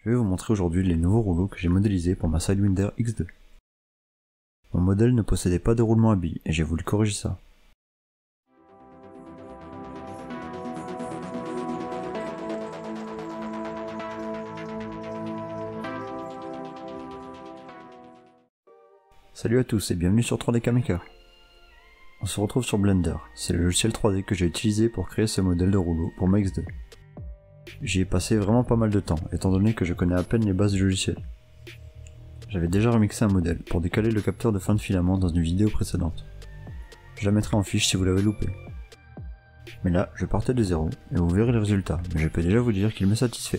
Je vais vous montrer aujourd'hui les nouveaux rouleaux que j'ai modélisés pour ma Sidewinder X2. Mon modèle ne possédait pas de roulement à billes et j'ai voulu corriger ça. Salut à tous et bienvenue sur 3D Maker. On se retrouve sur Blender, c'est le logiciel 3D que j'ai utilisé pour créer ce modèle de rouleau pour ma X2. J'y ai passé vraiment pas mal de temps, étant donné que je connais à peine les bases du logiciel. J'avais déjà remixé un modèle pour décaler le capteur de fin de filament dans une vidéo précédente. Je la mettrai en fiche si vous l'avez loupé. Mais là, je partais de zéro, et vous verrez le résultat, mais je peux déjà vous dire qu'il me satisfait.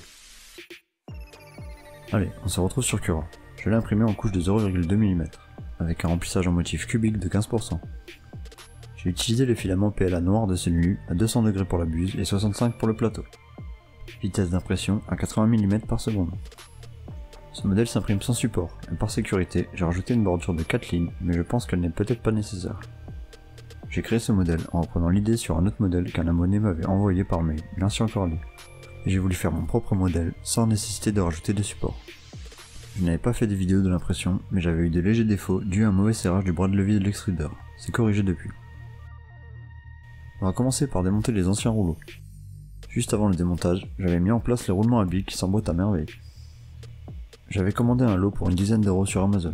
Allez, on se retrouve sur Cura. Je l'ai imprimé en couche de 0,2 mm, avec un remplissage en motif cubique de 15%. J'ai utilisé les filaments PLA noirs de celui à 200 degrés pour la buse et 65 pour le plateau. Vitesse d'impression à 80 mm par seconde. Ce modèle s'imprime sans support, et par sécurité, j'ai rajouté une bordure de 4 lignes, mais je pense qu'elle n'est peut-être pas nécessaire. J'ai créé ce modèle en reprenant l'idée sur un autre modèle qu'un abonné m'avait envoyé par mail, l'ancien encore lu. Et j'ai voulu faire mon propre modèle, sans nécessité de rajouter des supports. Je n'avais pas fait des vidéos de l'impression, mais j'avais eu de légers défauts dus à un mauvais serrage du bras de levier de l'extrudeur. C'est corrigé depuis. On va commencer par démonter les anciens rouleaux. Juste avant le démontage, j'avais mis en place les roulements à billes qui s'emboîtent à merveille. J'avais commandé un lot pour une dizaine d'euros sur Amazon.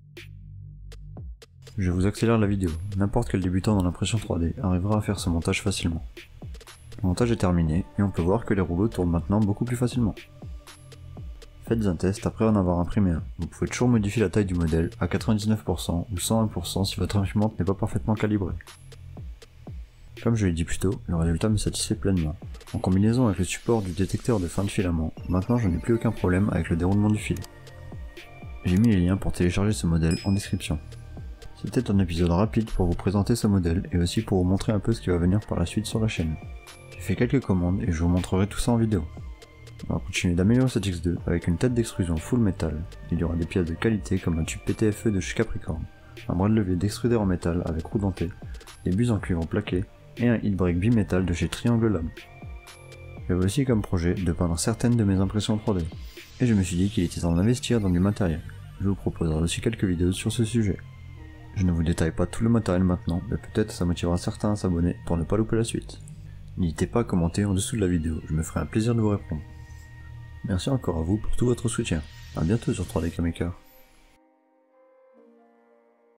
Je vous accélère la vidéo, n'importe quel débutant dans l'impression 3D arrivera à faire ce montage facilement. Le montage est terminé et on peut voir que les rouleaux tournent maintenant beaucoup plus facilement. Faites un test après en avoir imprimé un. Vous pouvez toujours modifier la taille du modèle à 99% ou 101% si votre imprimante n'est pas parfaitement calibrée. Comme je l'ai dit plus tôt, le résultat me satisfait pleinement. En combinaison avec le support du détecteur de fin de filament, maintenant je n'ai plus aucun problème avec le déroulement du fil. J'ai mis les liens pour télécharger ce modèle en description. C'était un épisode rapide pour vous présenter ce modèle et aussi pour vous montrer un peu ce qui va venir par la suite sur la chaîne. J'ai fait quelques commandes et je vous montrerai tout ça en vidéo. On va continuer d'améliorer cette X2 avec une tête d'extrusion full métal. Il y aura des pièces de qualité comme un tube PTFE de chez Capricorn, un bras de levier d'extrudeur en métal avec roue dentée, des buses en cuivre plaqué et un heat break bimétal de chez Triangle Lab. J'avais aussi comme projet de peindre certaines de mes impressions 3D, et je me suis dit qu'il était temps d'investir dans du matériel. Je vous proposerai aussi quelques vidéos sur ce sujet. Je ne vous détaille pas tout le matériel maintenant, mais peut-être ça motivera certains à s'abonner pour ne pas louper la suite. N'hésitez pas à commenter en dessous de la vidéo, je me ferai un plaisir de vous répondre. Merci encore à vous pour tout votre soutien. A bientôt sur 3D Maker.